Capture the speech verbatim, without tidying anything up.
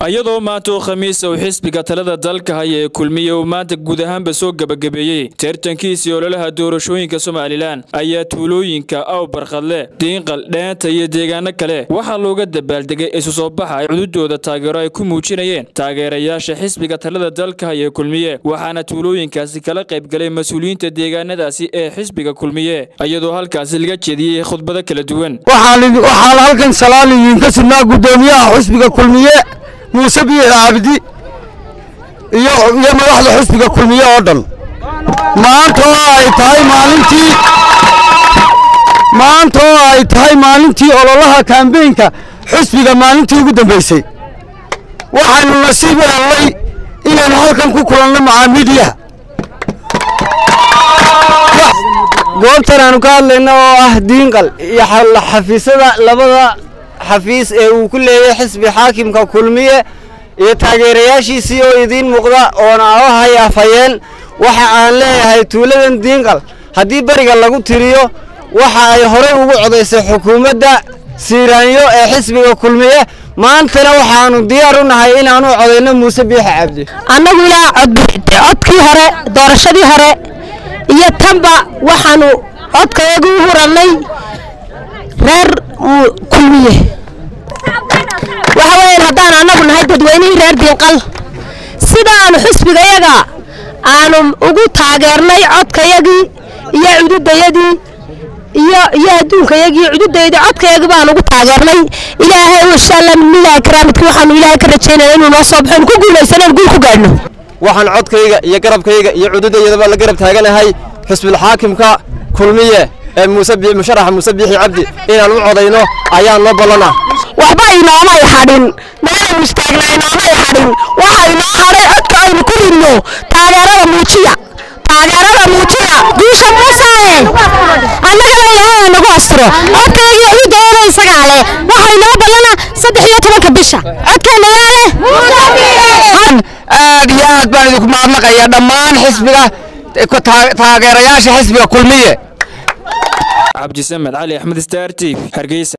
ayadoo maanta khamiis oo xisbiga talada dalka haya kulmiye oo maanta guud ahaan soo gabagabeeyay tartankiisii ololaha doorashooyinka Soomaaliland ayaa tuulooyinka aw barqadle diinqal dheenta iyo deegaano kale waxa looga dabaaldegay isu soo baxa cududooda taageero ay ku muujinayeen taageerayaasha xisbiga talada dalka haya kulmiye waxaana tuulooyinkaasi kala qayb galay mas'uuliyiinta deegaanadaasi ee xisbiga kulmiye ayadoo halkaas laga jeediyay khudbado kala duwan waxaan waxaan halkan salaaliyiin ka sinaa gudoomiyaha xisbiga kulmiye موسى بيه عبدي يا يا مراحل حسب كل مية أردن ما أنتوا هاي مالنتي ما أنتوا هاي مالنتي الله كان بينك حسب مالنتي قدام بيسي وحن نصيب الله إلى نهاركم كلنا مع ميديا قلت أنا قال لنا أهدين قال يحل حفيظ لبضة حفيظ وكل حسب حاكم ككلمية يتغيرياشي سيو يدين مقدا أنا أوها يفعل وحى له هاي تولد دينقل هدي برجع لقو تريو وحى يهرب وقعد حكومة دا سيرانيو حسب ككلمية ما أنت لو حانو ديارنا هاي إن أنا عدينا موسى بيه عبدي أنا ولا عد عدكي هراء دارشدي هراء يتنبأ وحنو عدك يجوه رمي reer kulmiye waxa weyn hadaan anagu nahay dadweynaha reer diinqal sidaan xisbigayaga aanu ugu taageernay codkayagii iyo cududayadii iyo iyo adduunkayagii cududayda codkayagii baan ugu taageernay ilaahay wa shallam milaa karaamidkii waxaan ilaahay ka rajaynaynaa inuu noo soo baxo ku guuleysano guul ku gaadhno waxaan codkayga iyo garabkayga iyo cududayada la garab taaganahay xisbiga xaakimka kulmiye موسى بي مشرح موسى بيحي عبدي إن الوعدينه أيام نبلنا وحباينا ما يحرين ما مستعجلين ما يحرين وحينا حري أكثر من كل إنه تاجرة موتيا تاجرة موتيا دوش موسى أنا كلا أنا قاصرة أكثر يجي دور يسقعله وحينا بلنا صدقية ما كبشة أكثر نياله أن أديات بعدكم ما أبلغ يا دمان حسبنا تاجرة ياش حسبنا كلمية عبد السمد علي أحمد ستار تي هرقيس